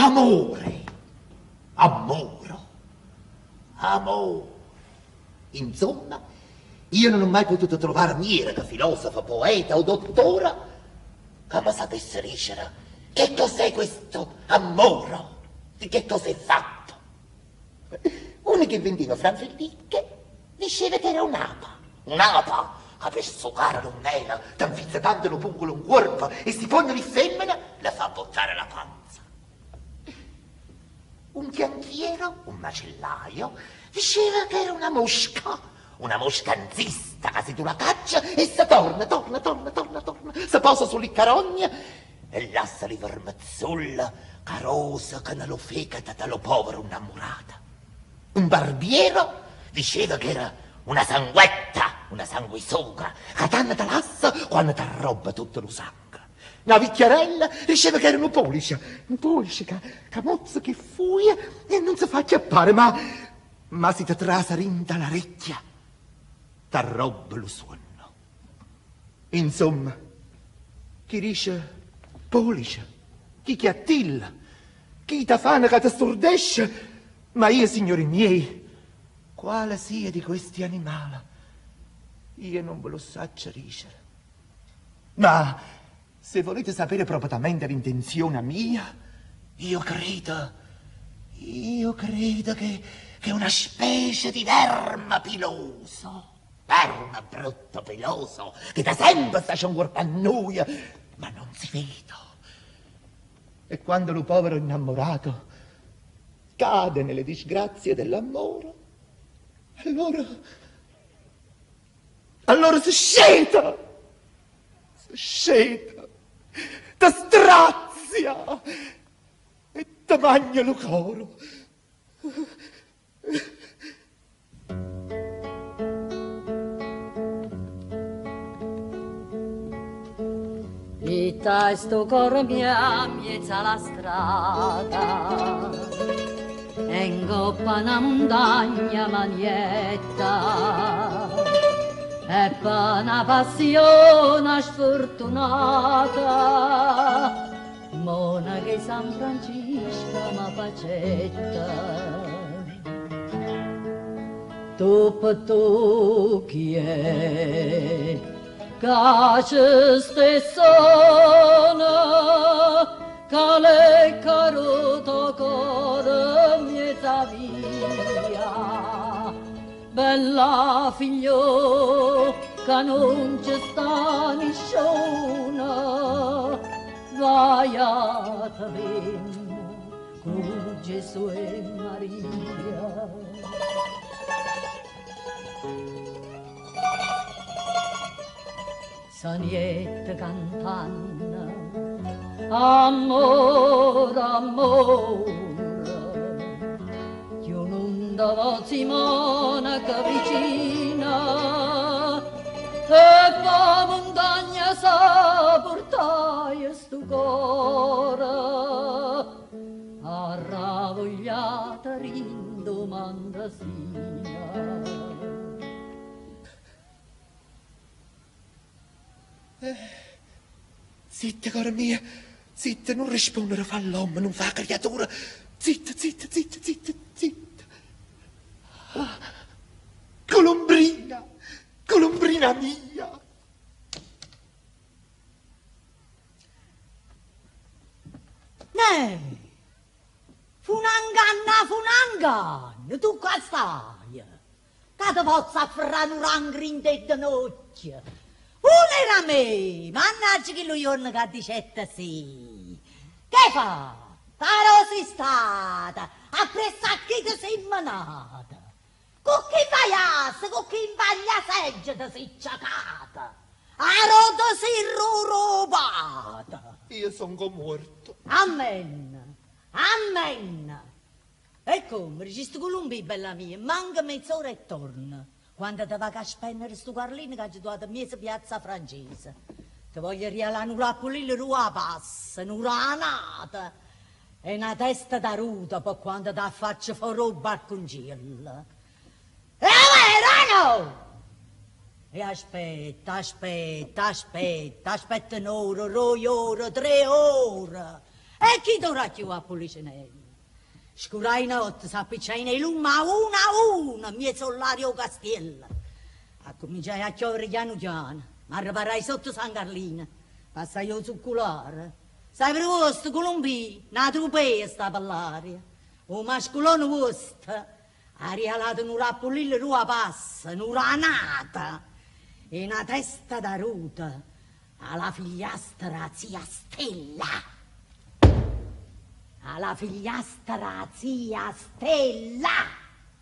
Amore, amoro, amore. Insomma, io non ho mai potuto trovare niente filosofo, poeta o dottore che mi sapesse dicere che cos'è questo amore, di che cos'è fatto. Uno che vendeva franfellicche diceva che era un'apa che per sucare l'unnena, t'infizzatando lo pungolo un corpo e si pogno di femmina, le fa bottare la panza. Un bianchiero, un macellaio, diceva che era una mosca anzista, che se tu la caccia e si torna, si posa sull'iccarogna e lascia li vermezzulla, carosa che ne lo fecata dallo povero innamorata. Un barbiero diceva che era una sanguetta, una sanguisuga, che tanto te lassa quando ti arroba tutto lo sangue. Una vecchiarella diceva che era un police che mozza che fuia e non si fa acchiappare, ma si ti trasa rinda la recchia, ti arroba lo sonno. Insomma, chi dice police, chi attilla, chi ti fa che ti stordesce, ma io, signori miei, quale sia di questi animali, io non ve lo saccio dicere. Ma se volete sapere propriamente l'intenzione mia, io credo che è una specie di verme piloso, verme brutto piloso, che da sempre sta a noi, ma non si vede. E quando lo povero innamorato cade nelle disgrazie dell'amore, allora si sceta, ti strazia e ti magna lo coro. E sto coro mia mezza la strada, e in coppa una montagna manietta, e per una passione sfortunata, monaca di San Francisco ma facetta. Tu per tu chi è, che ci stessone, che le caruto cuore miezza via, bella figlio, che non ci sta nisciuna, vai a te venno con Gesù e Maria. Saniette cantando, amore, amore, io non davo Simona che vicina, e pa montagna sa portai sto cuore, arravogliata rindomandasina. Zitta, cara mia, zitta, non rispondere, fa l'uomo, non fa creatura. Zitta. Ah, Colombrina mia. Fu un inganno, tu qua stai, che ti posso afferrare un rangri in te di notte. Uno era me, mannaggia che lo giorno che dicette sì. Che fa? Caro sei stata, appresso a chi ti sei manata. Con chi vaiasse, con chi impaglia seggia ti sei ciacata. A roda sei rubata. Io sono morto. Amen. E come, registro Colombi, bella mia, manca mezz'ora e torna. Quando ti va a spendere sto carlino che ci trovato a mezza piazza francese. Ti voglio rialare un rappolillo rua passa, un'uranata e una testa da ruta per quando ti faccio fuori il balconcillo. E no! E aspetta un'ora, 2 ore, 3 ore. E chi dovrà più a Policinello? Scurai notte, s'appicciai nei luma a una, mie sollario castiella. A cominciai a chiovere piano piano, ma riparai sotto San Carlino, passai io sul culare. Sai per vostro Colombì, una trupea sta per l'aria. O mascolone vostro, ha rialato un rappolillo rua passa, un'uranata, e una testa da ruta, alla figliastra zia Stella. Alla figliastra zia Stella.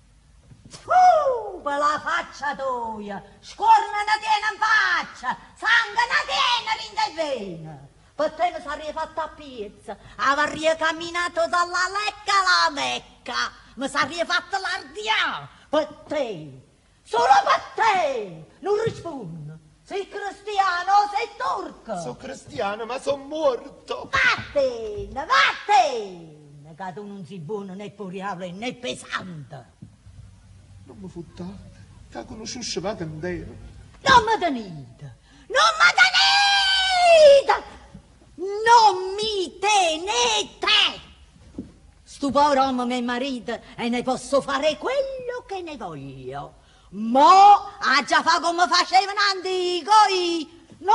Per la faccia tua, scorna una tiena in faccia, sangue una tiena in vena. Per te mi sarei fatta a piezza, avrei camminato dalla Lecca alla Mecca, mi sarei fatta l'ardia per te, solo per te, non rispondo. Sei cristiano o sei turco? Sono cristiano, ma sono morto. Vattene, vattene, che tu non sei buono né puriale né pesante. Non mi futtate, che conosciusce va candela. Non mi tenete, non mi tenete, non mi tenete. Sto povero uomo mio marito e ne posso fare quello che ne voglio. Mo a già fa come facevano antico, non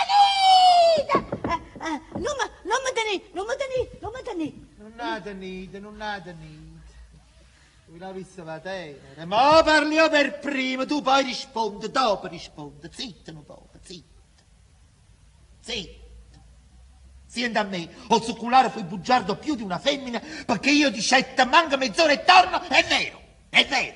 mi tenete, non mi tenete, non mi tenete, non mi tenete. Non la tenete. Voi la vista va tenere, ma parli io per primo, tu poi rispondi, dopo rispondi, zitto un po', zitto. Zitto. Senti a me, ho succulare fui bugiardo più di una femmina perché io di scetta manca mezz'ora e torno, è vero, è vero.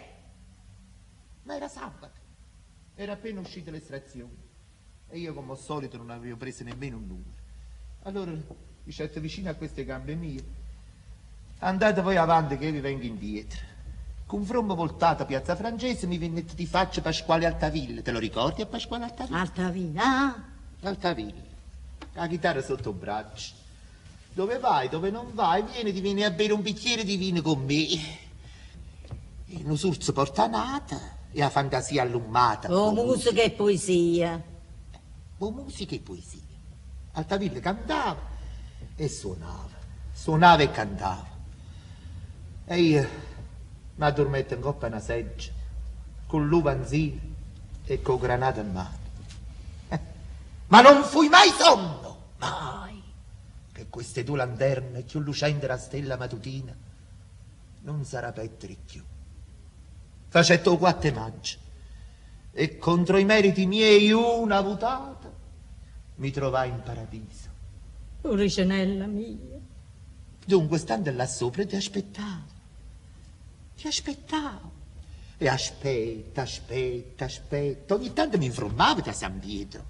Ma era sabato, era appena uscita l'estrazione e io come al solito non avevo preso nemmeno un numero. Allora mi scetto vicino a queste gambe mie, andate voi avanti che io vi vengo indietro. Con frommo voltato a Piazza Francese mi venne di faccia Pasquale Altavilla, te lo ricordi a Pasquale Altavilla? Altavilla? Altavilla, la chitarra sotto il braccio. Dove vai, dove non vai, vieni a bere un bicchiere di vino con me. E un surzo portanata e la fantasia allumata. Oh, musica e poesia. Oh, musica e poesia. Altavilla cantava e suonava e cantava. E io mi addormento in coppa a una seggia, con l'uvanzina e con granata in mano. Ma non fui mai sonno, mai, che queste due lanterne più lucenti la stella matutina non sarà pettere più. Facetto quattro mangi e contro i meriti miei una votata mi trovai in paradiso. Policinella mia. Dunque, stando là sopra, ti aspettavo. E aspetta. Ogni tanto mi informavo da San Pietro.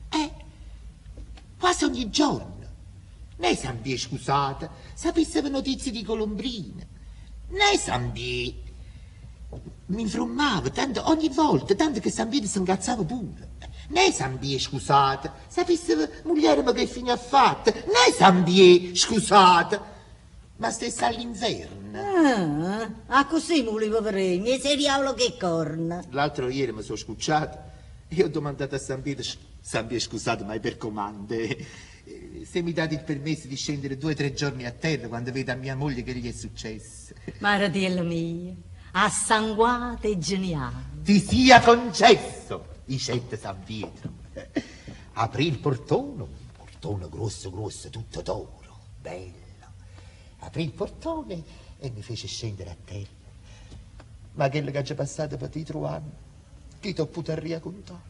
Quasi ogni giorno. Né San Pietro, scusate, sapesse notizie di Colombrina. Né San Pietro. Mi informavo ogni volta, tanto che San Pietro si incazzava pure. Né San Pietro, scusate, sapesse moglie ma che fine ha fatto. Né San Pietro, scusate, ma stessa all'inferno. Così volevo vedere, mi sei diavolo che corna. L'altro ieri mi sono scucciato e ho domandato a San Pietro, scusate, ma è per comande, se mi date il permesso di scendere 2 o 3 giorni a terra quando vedo a mia moglie che gli è successo. Maratello mio, assanguata e geniale. Ti sia concesso, dicette San Pietro. Aprì il portone, un portone grosso, tutto d'oro, bello. Aprì il portone e mi fece scendere a terra. Ma quello che ha già passato per 3 anni, chi ti ho potuto raccontare?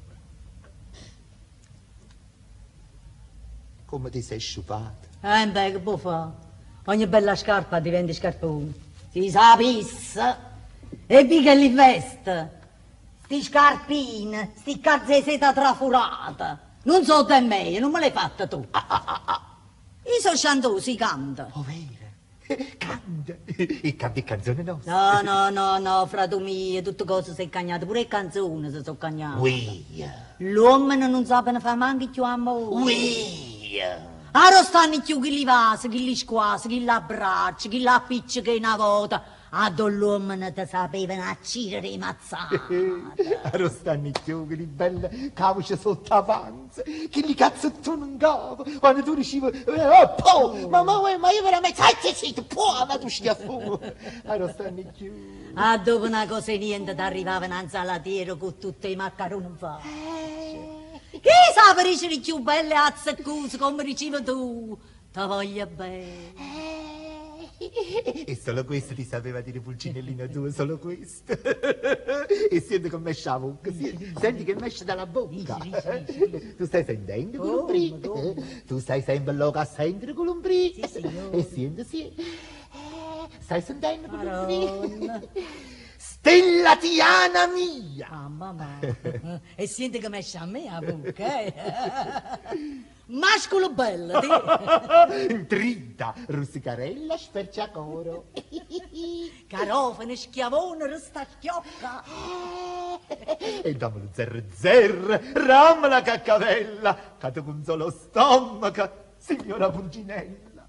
Come ti sei sciupato? Beh, che può fare? Ogni bella scarpa diventa scarpone. Si sapesse. E vi che li veste. Sti scarpine, sti calze seta trafurata. Non so te me, non me l'hai fatta tu. Io sono sciantosi, canta. Oh, vero? Canta. E canti canzoni nostre? No, frate mio, tutte cose sei cagnate, pure le canzoni si sono cagnate. Uia. L'uomo non sa fare manco più amore. Uia. Ora stanno più chi li vasi, chi li squasi, chi li abbraccia, chi li appiccica una volta. a l'uomo non ti sapevano accirere i mazzate. Ero stanno i chiugli, belle cauce sotto la panza, che li cazzettoni in capo, quando tu riuscivi, ma io veramente, sai zitto, ma tu stia fuori. Ero stanno i chiugli. A dopo una cosa e niente ti arrivava un salatiero con tutti i maccheroni in faccia. Chi sa per i più belle azzeccuse come ricevi tu? Ti voglio bene. E solo questo ti sapeva dire Pulcinellina tua, solo questo. E senti come esce la bocca, senti che mi esce dalla bocca. Tu stai sentendo, Colombrì? Tu stai sempre loco a sentire, Colombrì? Sì, signore. E senti, stai sentendo, Colombrì? Stella Tiana mia! Ah, mamma. E senti che mi esce a me la bocca, eh? Mascolo bello, ti. Trinta, russicarella, sperciacoro. Carofane, schiavone, resta schiocca. E dammi zer, ramma la caccavella, cade con solo stomaco, signora Pulcinella.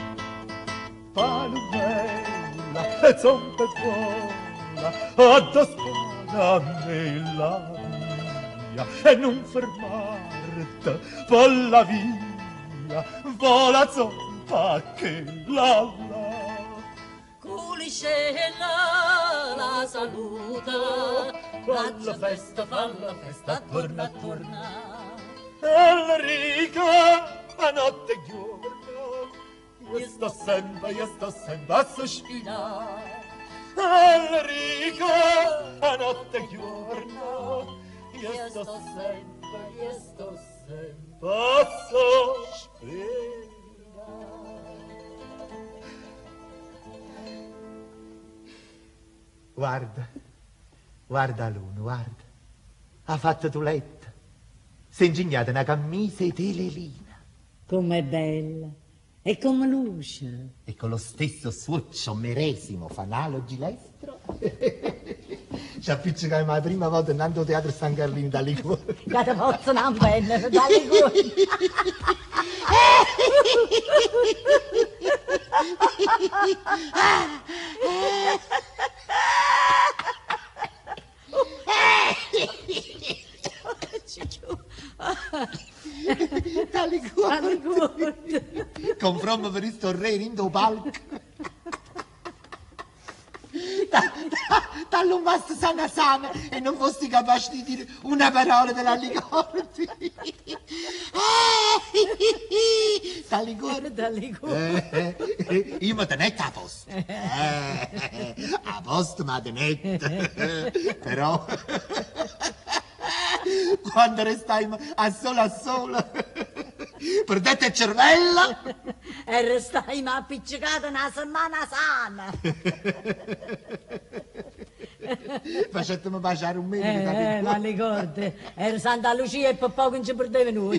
Palumella, zompa buona, addo spana nella via, e non fermarti, vola via, vola zompa che la. Culiscella, la saluta, Falla festa, torna, torna. Enrico, a notte e giorno, io sto sempre a sospirare. Enrico, a notte e giorno, io sto sempre a sospirare. Guarda l'uno, guarda. Ha fatto tu letto. Si è ingegnata una camisa e telelina. Com'è bella, e come luce. E con lo stesso suoccio meresimo fanalo gilestro. Ci appiccica la prima volta andando al teatro San Carlino da Ligure. Che te possono appendere da Ligure. Da Ligure. Confronto per il torrere in do palco. T'allumasti sana e non fossi capace di dire una parola della Ligordi. Da Ligordi? Da Ligure. Io mi tenete a posto. A posto mi tenete. Però quando restai a sola, perdete il cervello. E restai appiccicata una settimana sana. Facetemi baciare un mese. Ma ricordi, era Santa Lucia e per poco non ci perdeva nulla.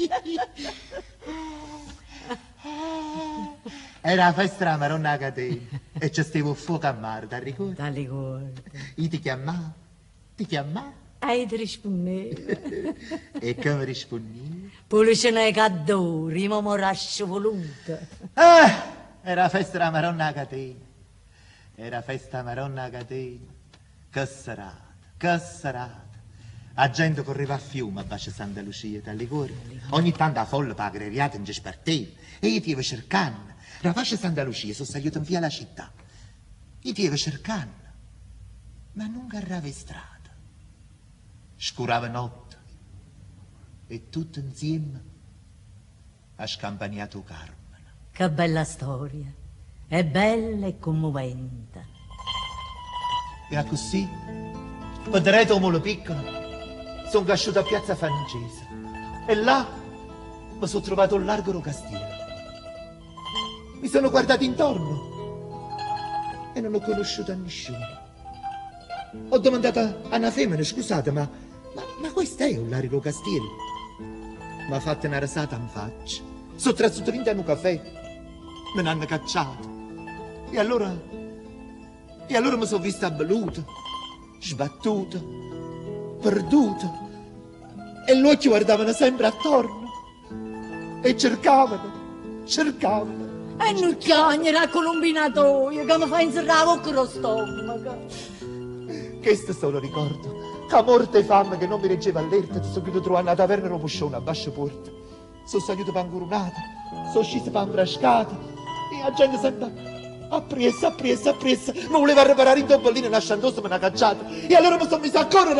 Era la festa della Maronna Catena e ci stavo fuoco a mare, ti ricordi? Da ricordi. Io ti chiamavo? E ti rispondeva. E come rispondi? Pure ce n'è che adori, ma mi lascio voluto. Era la festa della Maronna Catena. Era festa Maronna Catena. Che serata. La gente correva a fiume a Bacia Santa Lucia, ti ricordi? Ogni tanto la folla per la greriata non ci sparteva. E io ti avevo cercando. La Bacia Santa Lucia sono salito in via la città. Io ti avevo cercando. Ma non garrava in strada. Scurava notte. E tutto insieme ha scampaniato Carmine. Che bella storia. È bella e commovente. E così, vedrete un molo piccolo, sono cresciuto a Piazza Francese e là mi sono trovato un largo castiero. Mi sono guardato intorno e non ho conosciuto a nessuno. Ho domandato a una femmina, scusate, ma questo è un largo castiero? Mi ha fatto una rasata in faccia, sono tratto in un caffè, me ne hanno cacciato. E allora mi sono vista abbeluta, sbattuta, perduta. E loro guardavano sempre attorno e cercavano. E non chiagnere con un binatoio che mi fa inserrare la bocca lo stomaco. Questo solo ricordo. Che morte e fame che non mi reggeva all'erta, ti sono chiuso trovare una taverna e un puscione a bascia porta. Sono salito pangurunata, sono sceso pambrascata e la gente sempre appressa. Mi voleva riparare in topolino nascendoso me una cacciata. E allora mi sono messo a correre.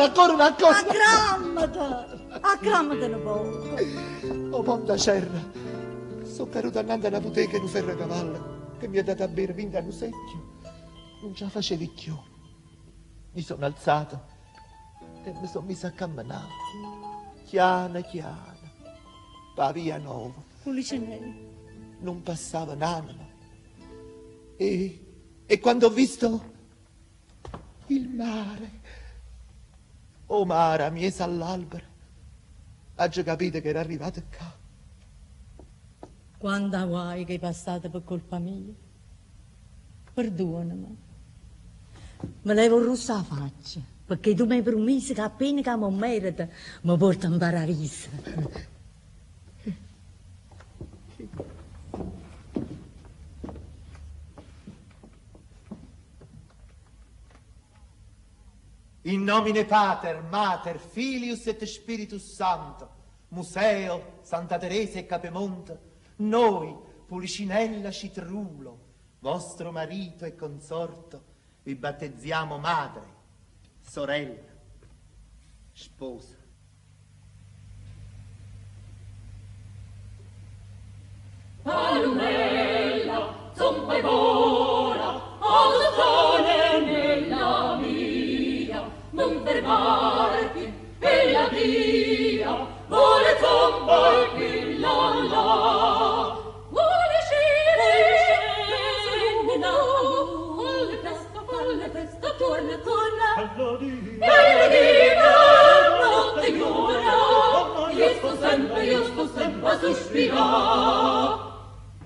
Accrammate un po'. Oh, Ponta Serra, sono caduto annanzi alla bottega in un ferracavallo che mi ha dato a bere 20 anni secchio. Non ce la facevi più. Mi sono alzato e mi sono messo a camminare. Chiana, pa via Nova. Pulicinelli. Non passava un'anima. E quando ho visto il mare, oh mare, miesa all'albero, ho già capito che era arrivato qua. Quanta guai che hai passato per colpa mia. Perdonami. Me levo rossa la faccia, perché tu mi hai promesso che appena che mi merita mi porta in paradiso. In nomine Pater, Mater, Filius et Spiritus Sancto, Museo, Santa Teresa e Capemonte, noi, Pulcinella Citrulo, vostro marito e consorto, vi battezziamo madre, sorella, sposa. Palumella, zompa e vola, allo sole nella via, non fermarti, e la via, vuole zompa e pilla là. Vuole scire, falle presto, torna. Bella diva, notte in ora, io sto sempre a sospirare.